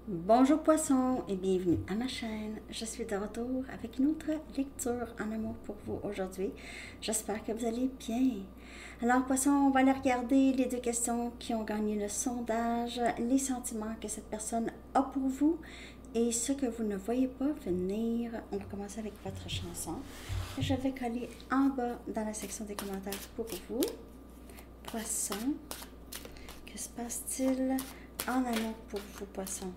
Bonjour poisson et bienvenue à ma chaîne. Je suis de retour avec une autre lecture en amour pour vous aujourd'hui. J'espère que vous allez bien. Alors poisson, on va aller regarder les deux questions qui ont gagné le sondage, les sentiments que cette personne a pour vous et ce que vous ne voyez pas venir. On va commencer avec votre chanson. Je vais coller en bas dans la section des commentaires pour vous. Poisson, que se passe-t-il en amour pour vous poisson?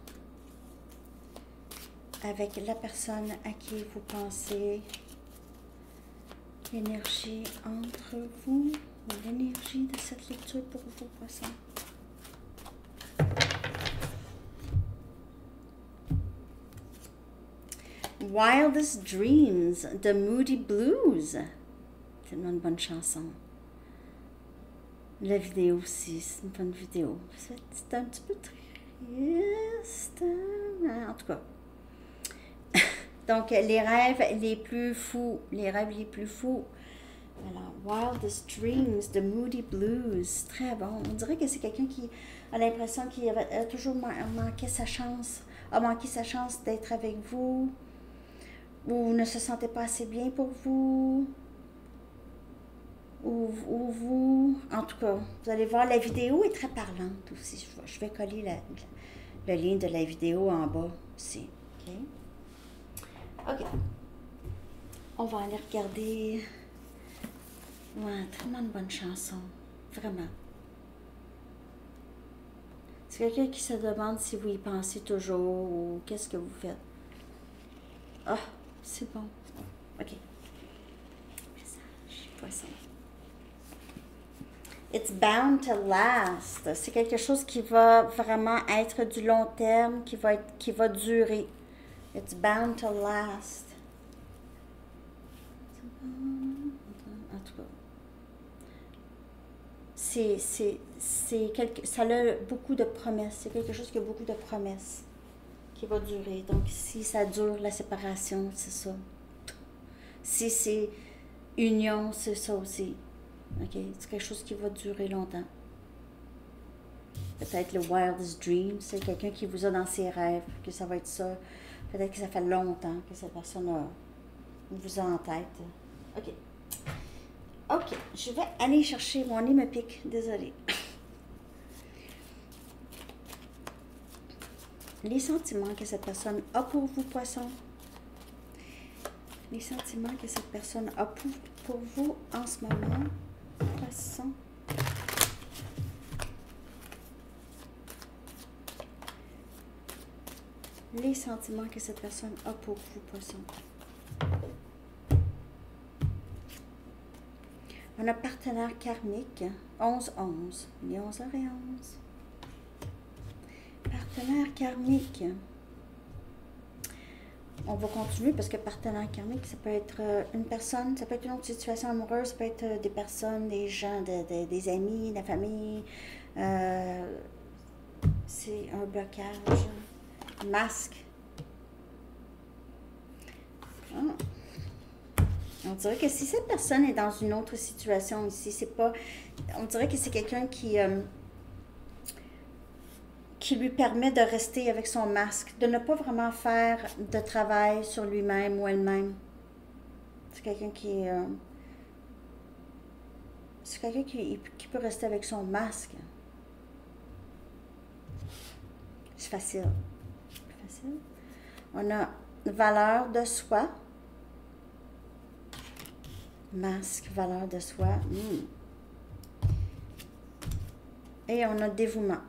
Avec la personne à qui vous pensez, l'énergie entre vous, ou l'énergie de cette lecture pour vous, poisson. Wildest Dreams de Moody Blues. Tellement une bonne chanson. La vidéo aussi, c'est une bonne vidéo. C'est un petit peu triste. En tout cas. Donc, les rêves les plus fous. Les rêves les plus fous. Alors, Wildest Dreams de Moody Blues. Très bon. On dirait que c'est quelqu'un qui a l'impression qu'il a toujours manqué sa chance. A manqué sa chance d'être avec vous. Ou ne se sentait pas assez bien pour vous. Ou vous. En tout cas, vous allez voir, la vidéo est très parlante aussi. Je vais coller le lien de la vidéo en bas aussi. OK? OK. On va aller regarder. Ouais, vraiment une bonne chanson. Vraiment. C'est quelqu'un qui se demande si vous y pensez toujours ou qu'est-ce que vous faites. Ah, c'est bon. OK. Message, poisson. It's bound to last. C'est quelque chose qui va vraiment être du long terme, qui va durer. It's bound to last. En tout cas, ça a beaucoup de promesses. C'est quelque chose qui a beaucoup de promesses qui va durer. Donc, si ça dure, la séparation, c'est ça. Si c'est union, c'est ça aussi. OK? C'est quelque chose qui va durer longtemps. Peut-être le wildest dream, c'est quelqu'un qui vous a dans ses rêves, que ça va être ça. Peut-être que ça fait longtemps que cette personne vous a en tête. OK. OK, je vais aller chercher, mon nez me pique, désolée. Les sentiments que cette personne a pour vous, poisson. Les sentiments que cette personne a pour vous en ce moment, poisson. Les sentiments que cette personne a pour vous, poisson. On a partenaire karmique, 11-11, les 11h11. Partenaire karmique. On va continuer parce que partenaire karmique, ça peut être une personne, ça peut être une autre situation amoureuse, ça peut être des personnes, des gens, des amis, de la famille. C'est un blocage. Masque. Ah. On dirait que si cette personne est dans une autre situation ici, c'est pas. On dirait que c'est quelqu'un qui lui permet de rester avec son masque, de ne pas vraiment faire de travail sur lui-même ou elle-même. C'est quelqu'un qui peut rester avec son masque. C'est facile. Facile. On a valeur de soi. Masque, valeur de soi. Et on a dévouement.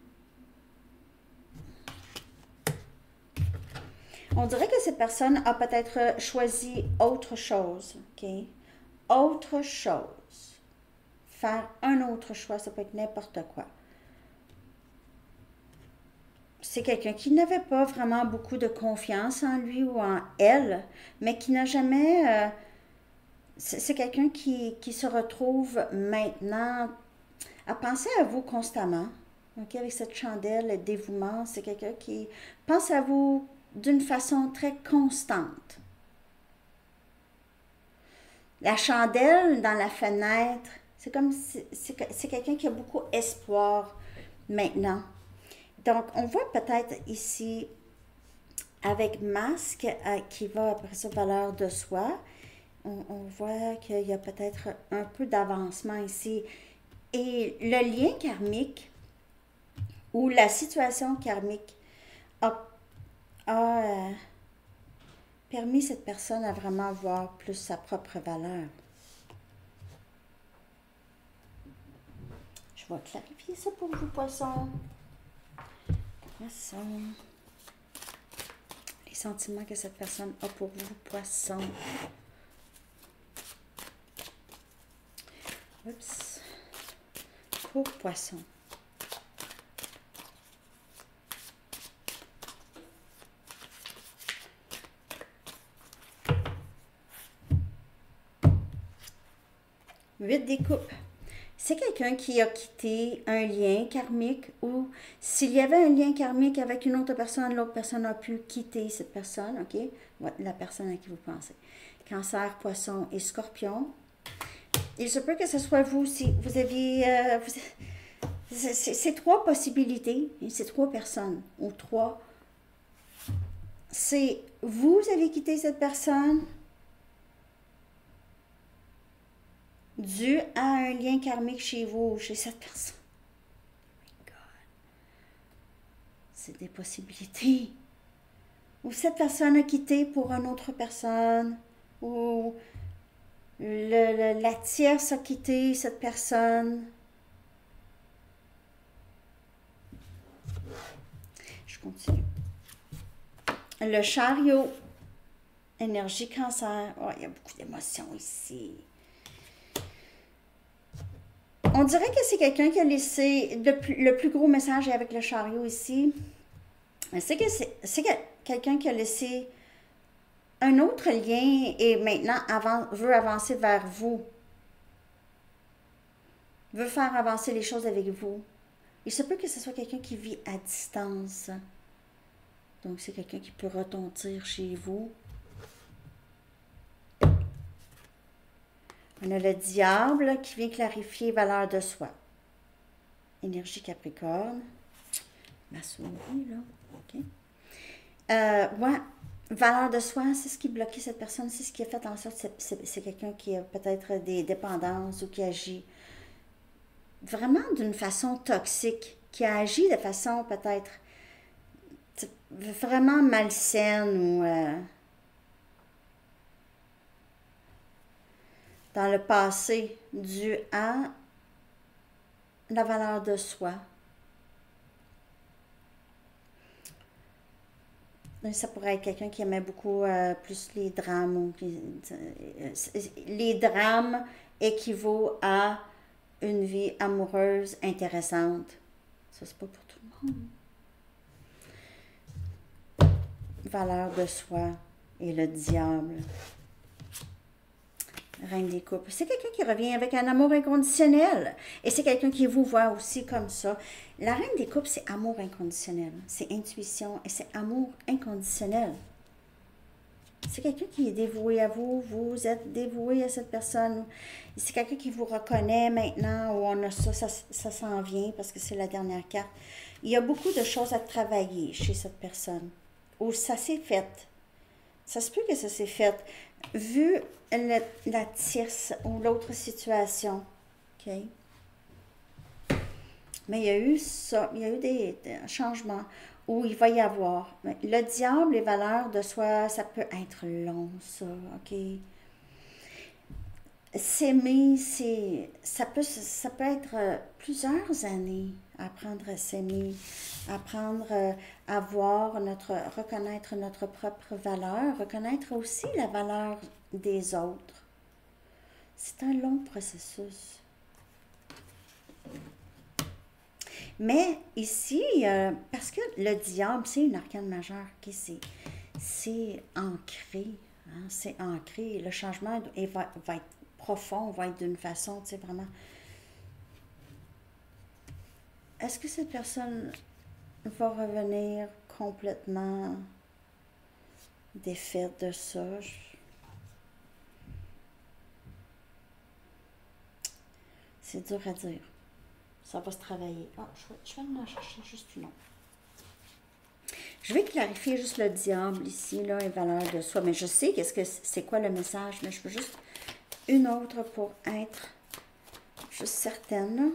On dirait que cette personne a peut-être choisi autre chose, OK? Autre chose. Faire un autre choix, ça peut être n'importe quoi. C'est quelqu'un qui n'avait pas vraiment beaucoup de confiance en lui ou en elle, mais qui n'a jamais... c'est quelqu'un qui se retrouve maintenant à penser à vous constamment. Okay? Avec cette chandelle, le dévouement, c'est quelqu'un qui pense à vous d'une façon très constante. La chandelle dans la fenêtre, c'est comme c'est quelqu'un qui a beaucoup espoir maintenant. Donc, on voit peut-être ici, avec masque, qui va après ça, valeur de soi, on voit qu'il y a peut-être un peu d'avancement ici. Et le lien karmique ou la situation karmique a permis cette personne à vraiment voir plus sa propre valeur. Je vais clarifier ça pour vous, poissons. Poissons. Les sentiments que cette personne a pour vous, poissons. Oups. Pour poissons. Huit des coupes. C'est quelqu'un qui a quitté un lien karmique ou s'il y avait un lien karmique avec une autre personne, l'autre personne a pu quitter cette personne, ok? La personne à qui vous pensez. Cancer, poisson et scorpion. Il se peut que ce soit vous si vous aviez... c'est trois possibilités, c'est trois personnes ou trois. C'est vous avez quitté cette personne dû à un lien karmique chez vous ou chez cette personne. Oh my God. C'est des possibilités. Ou cette personne a quitté pour une autre personne. Ou la tierce a quitté cette personne. Je continue. Le chariot. Énergie cancer. Oh, il y a beaucoup d'émotions ici. On dirait que c'est quelqu'un qui a laissé le plus gros message avec le chariot ici. C'est quelqu'un qui a laissé un autre lien et maintenant veut avancer vers vous. Veut faire avancer les choses avec vous. Il se peut que ce soit quelqu'un qui vit à distance. Donc, c'est quelqu'un qui peut retentir chez vous. On a le diable qui vient clarifier valeur de soi. Énergie Capricorne. Ma souris, là. OK. Ouais, valeur de soi, c'est ce qui bloquait cette personne. C'est ce qui a fait en sorte que c'est quelqu'un qui a peut-être des dépendances ou qui agit vraiment d'une façon toxique. Qui a agi de façon peut-être vraiment malsaine ou... dans le passé, dû à la valeur de soi. Ça pourrait être quelqu'un qui aimait beaucoup plus les drames. Ou les drames équivaut à une vie amoureuse intéressante. Ça, c'est pas pour tout le monde. Valeur de soi et le diable. Reine des couples. C'est quelqu'un qui revient avec un amour inconditionnel. Et c'est quelqu'un qui vous voit aussi comme ça. La reine des couples, c'est amour inconditionnel. C'est intuition et c'est amour inconditionnel. C'est quelqu'un qui est dévoué à vous. Vous êtes dévoué à cette personne. C'est quelqu'un qui vous reconnaît maintenant. Où on a ça s'en vient parce que c'est la dernière carte. Il y a beaucoup de choses à travailler chez cette personne. Où ça s'est fait. Ça se peut que ça s'est fait. Vu la tierce ou l'autre situation. OK? Mais il y a eu ça, il y a eu des changements où il va y avoir. Le diable, les valeurs de soi, ça peut être long, ça. OK? S'aimer, ça peut être plusieurs années, apprendre à s'aimer, apprendre à reconnaître notre propre valeur, reconnaître aussi la valeur des autres. C'est un long processus. Mais ici, parce que le diable, c'est une arcane majeure, okay, c'est ancré, hein, c'est ancré. Le changement va être profond, va être d'une façon, tu sais, vraiment. Est-ce que cette personne va revenir complètement défaite de ça? C'est dur à dire. Ça va se travailler. Ah, je vais en chercher juste une autre. Je vais clarifier juste le diable ici, là, et valeur de soi. Mais je sais qu'est-ce que c'est quoi le message, mais je veux juste une autre pour être juste certaine.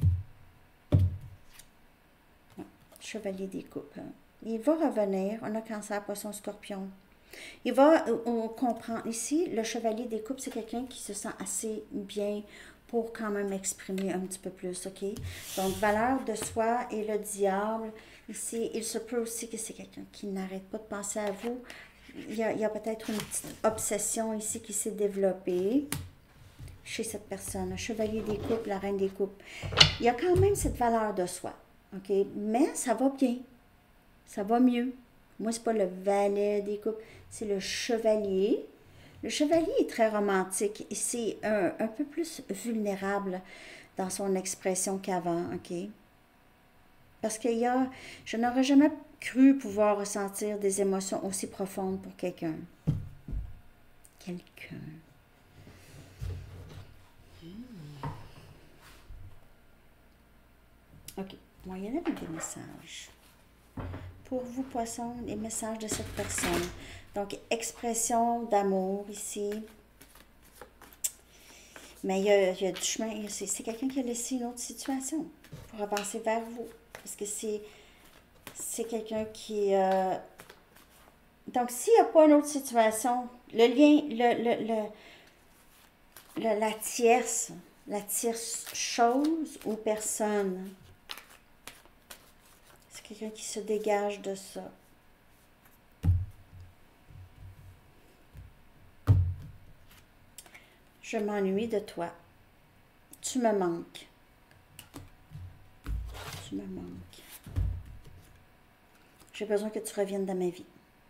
Ouais, Chevalier des coupes. Il va revenir. On a Cancer, Poisson, Scorpion. Il va, on comprend ici, le chevalier des coupes, c'est quelqu'un qui se sent assez bien pour quand même exprimer un petit peu plus, ok? Donc, valeur de soi et le diable, ici, il se peut aussi que c'est quelqu'un qui n'arrête pas de penser à vous. Il y a peut-être une petite obsession ici qui s'est développée chez cette personne. Chevalier des coupes, la reine des coupes. Il y a quand même cette valeur de soi, ok? Mais ça va bien, ça va mieux. Moi, c'est pas le valet des coupes, c'est le chevalier. Le chevalier est très romantique et c'est un peu plus vulnérable dans son expression qu'avant, ok? Parce je n'aurais jamais cru pouvoir ressentir des émotions aussi profondes pour quelqu'un. Quelqu'un. Ok, moi, il y en a des messages. Pour vous, poissons, les messages de cette personne. Donc, expression d'amour ici. Mais il y a du chemin. C'est quelqu'un qui a laissé une autre situation pour avancer vers vous. Parce que c'est quelqu'un qui... Donc, s'il n'y a pas une autre situation, le lien, la tierce chose ou personne, c'est quelqu'un qui se dégage de ça. Je m'ennuie de toi. Tu me manques. Tu me manques. J'ai besoin que tu reviennes dans ma vie.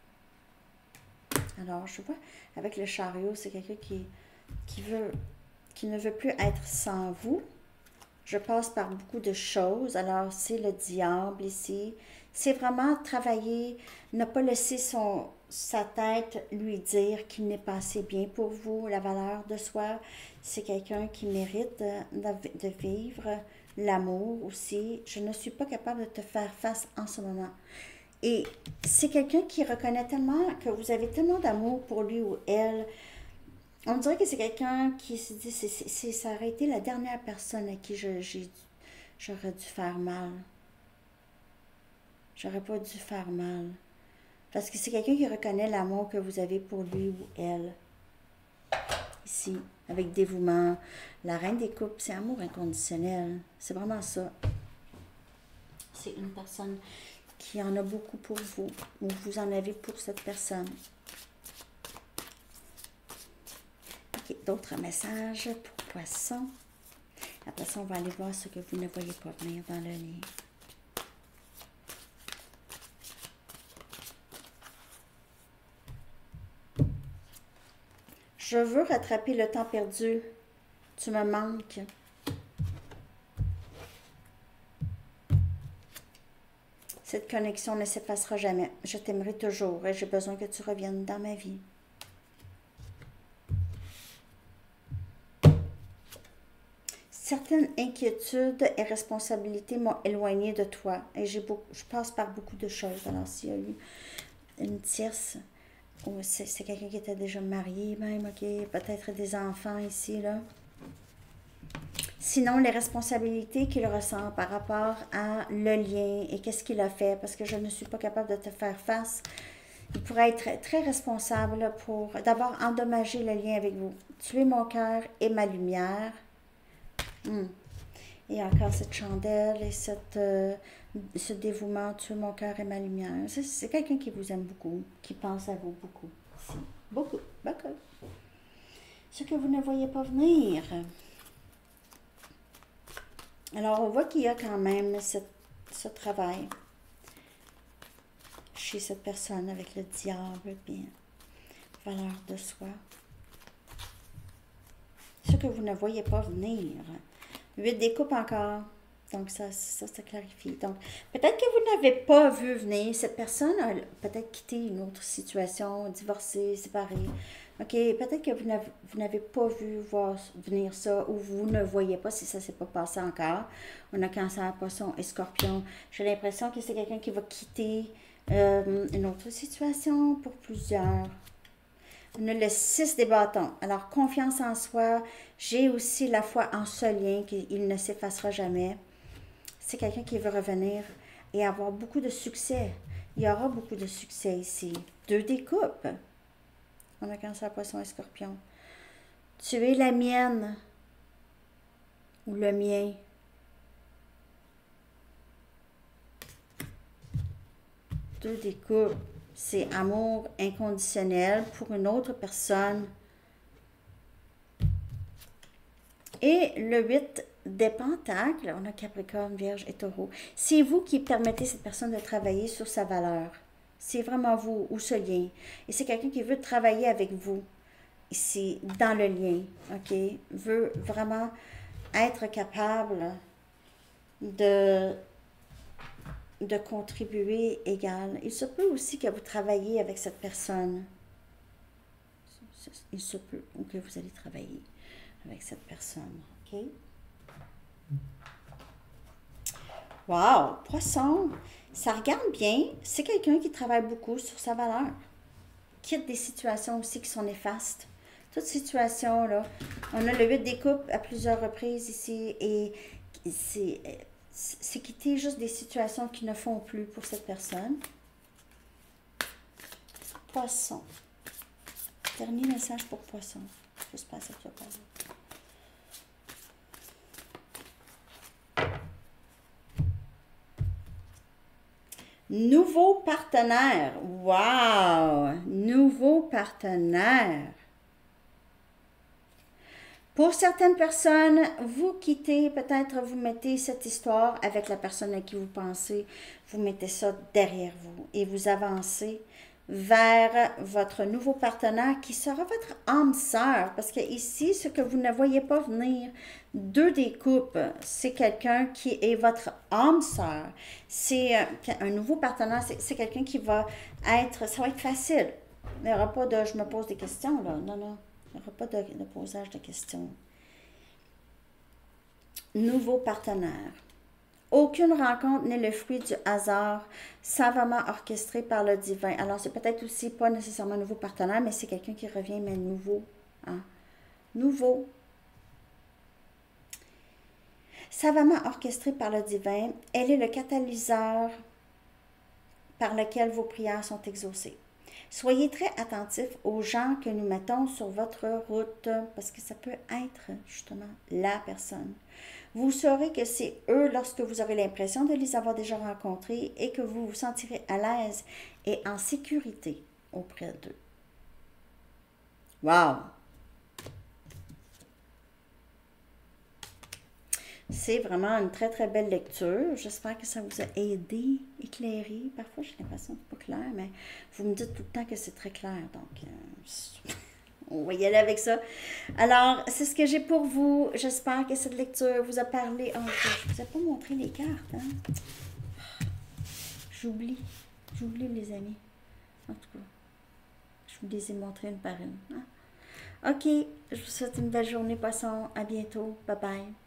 Alors, je vois, avec le chariot, c'est quelqu'un qui ne veut plus être sans vous. Je passe par beaucoup de choses. Alors, c'est le diable ici. C'est vraiment travailler, ne pas laisser sa tête lui dire qu'il n'est pas assez bien pour vous. La valeur de soi, c'est quelqu'un qui mérite de vivre l'amour aussi. Je ne suis pas capable de te faire face en ce moment. Et c'est quelqu'un qui reconnaît tellement que vous avez tellement d'amour pour lui ou elle. On dirait que c'est quelqu'un qui se dit, ça aurait été la dernière personne à qui j'aurais dû faire mal. J'aurais pas dû faire mal. Parce que c'est quelqu'un qui reconnaît l'amour que vous avez pour lui ou elle. Ici, avec dévouement. La reine des coupes, c'est amour inconditionnel. C'est vraiment ça. C'est une personne qui en a beaucoup pour vous, ou vous en avez pour cette personne. Ok, d'autres messages pour poisson. Après ça, on va aller voir ce que vous ne voyez pas venir dans le livre. Je veux rattraper le temps perdu. Tu me manques. Cette connexion ne s'effacera jamais. Je t'aimerai toujours et j'ai besoin que tu reviennes dans ma vie. Certaines inquiétudes et responsabilités m'ont éloigné de toi et je passe par beaucoup de choses. Alors, s'il y a eu une tierce, ou c'est quelqu'un qui était déjà marié même, ok, peut-être des enfants ici, là. Sinon, les responsabilités qu'il ressent par rapport à le lien et qu'est-ce qu'il a fait, parce que je ne suis pas capable de te faire face. Il pourrait être très responsable pour d'avoir endommagé le lien avec vous. Tuer mon cœur et ma lumière. Et encore cette chandelle et ce dévouement, tuer mon cœur et ma lumière. C'est quelqu'un qui vous aime beaucoup, qui pense à vous beaucoup. Beaucoup, beaucoup. Ce que vous ne voyez pas venir. Alors, on voit qu'il y a quand même ce travail chez cette personne avec le diable, bien, valeur de soi. Ce que vous ne voyez pas venir. 8 des coupes encore. Donc, ça clarifie. Donc, peut-être que vous n'avez pas vu venir. Cette personne a peut-être quitté une autre situation, divorcé, séparé. OK, peut-être que vous n'avez pas vu venir ça ou vous ne voyez pas si ça ne s'est pas passé encore. On a Cancer, Poisson et Scorpion. J'ai l'impression que c'est quelqu'un qui va quitter Une autre situation pour plusieurs. On a le 6 des bâtons. Alors, confiance en soi. J'ai aussi la foi en ce lien qu'il ne s'effacera jamais. C'est quelqu'un qui veut revenir et avoir beaucoup de succès. Il y aura beaucoup de succès ici. 2 des coupes. On a Cancer, Poisson et Scorpion. Tu es la mienne ou le mien. Deux des coupes, c'est amour inconditionnel pour une autre personne. Et le 8 des pentacles, on a Capricorne, Vierge et Taureau. C'est vous qui permettez à cette personne de travailler sur sa valeur. C'est vraiment vous ou ce lien. Et c'est quelqu'un qui veut travailler avec vous ici, dans le lien, ok? Veut vraiment être capable de contribuer égal. Il se peut aussi que vous travaillez avec cette personne. Il se peut que vous allez travailler avec cette personne, ok? Wow! Poisson, ça regarde bien. C'est quelqu'un qui travaille beaucoup sur sa valeur. Quitte des situations aussi qui sont néfastes. Toute situation, là. On a le 8 des coupes à plusieurs reprises ici et c'est quitter juste des situations qui ne font plus pour cette personne. Poisson. Dernier message pour Poisson. J'espère que ça te va pas. Nouveau partenaire. Wow! Nouveau partenaire. Pour certaines personnes, vous quittez, peut-être vous mettez cette histoire avec la personne à qui vous pensez, vous mettez ça derrière vous et vous avancez vers votre nouveau partenaire qui sera votre âme sœur. Parce que ici, ce que vous ne voyez pas venir, 2 des coupes, c'est quelqu'un qui est votre âme sœur. C'est un nouveau partenaire, c'est quelqu'un qui va être, ça va être facile. Il n'y aura pas de je me pose des questions, là. Non, non. Il n'y aura pas de posage de questions. Nouveau partenaire. Aucune rencontre n'est le fruit du hasard, savamment orchestré par le divin. Alors, c'est peut-être aussi pas nécessairement un nouveau partenaire, mais c'est quelqu'un qui revient, mais nouveau. Hein? Nouveau. Savamment orchestré par le divin, elle est le catalyseur par lequel vos prières sont exaucées. Soyez très attentifs aux gens que nous mettons sur votre route, parce que ça peut être justement la personne. Vous saurez que c'est eux lorsque vous aurez l'impression de les avoir déjà rencontrés et que vous vous sentirez à l'aise et en sécurité auprès d'eux. Wow! C'est vraiment une très, très belle lecture. J'espère que ça vous a aidé, éclairé. Parfois, j'ai l'impression que c'est pas clair, mais vous me dites tout le temps que c'est très clair. Donc, on va y aller avec ça. Alors, c'est ce que j'ai pour vous. J'espère que cette lecture vous a parlé. Oh, je ne vous ai pas montré les cartes. Hein? J'oublie. J'oublie, les amis. En tout cas, je vous les ai montrées une par une. Hein? OK. Je vous souhaite une belle journée, poisson. À bientôt. Bye bye.